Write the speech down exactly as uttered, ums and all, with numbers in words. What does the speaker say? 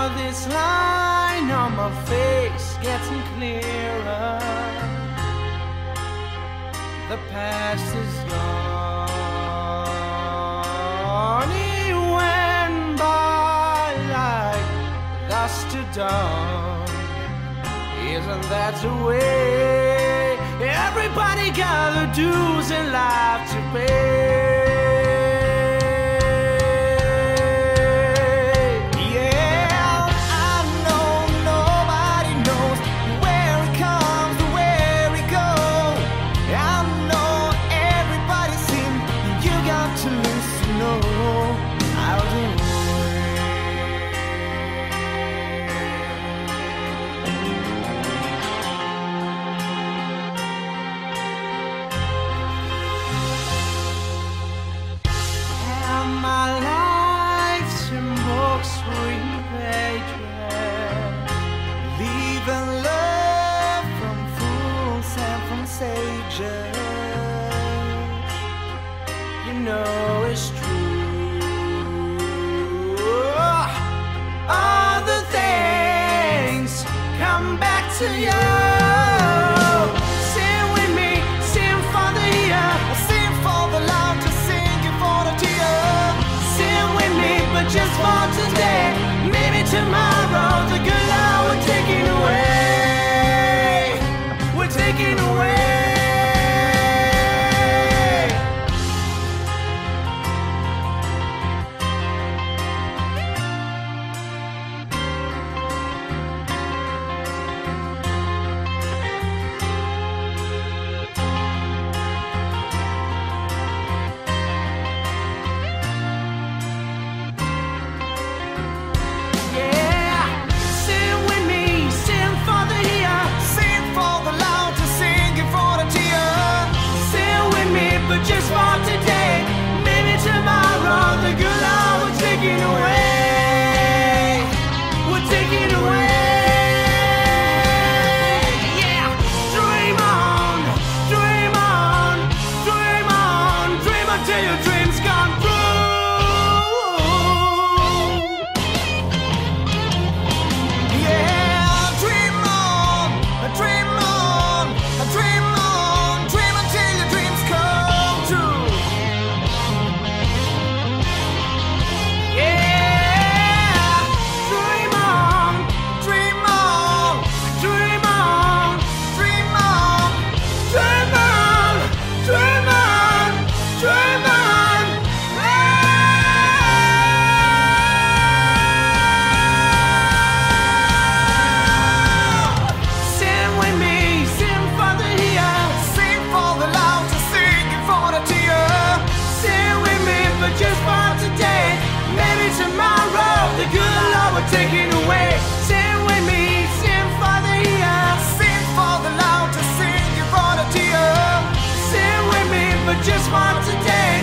this line on my face getting clearer. The past is gone. He went by like dusk to dawn. Isn't that the way everybody got their dues in life to pay? You know it's true. Other things come back to you. Sing with me, sing for the year, sing for the love, just sing it for the tear. Sing with me, but just for today. Maybe tomorrow the good Lord will take it away. We're taking away. But just for today, maybe tomorrow the good Lord will take it away. We'll take it away. Yeah, dream on, dream on, dream on, dream until your dreams come true. Yeah, dream on, dream on, dream on. Just for today, maybe tomorrow the good Lord will take it away. Sing with me, sing for the year, sing for the Lord to sing it for the tear. Sing with me, but just for today.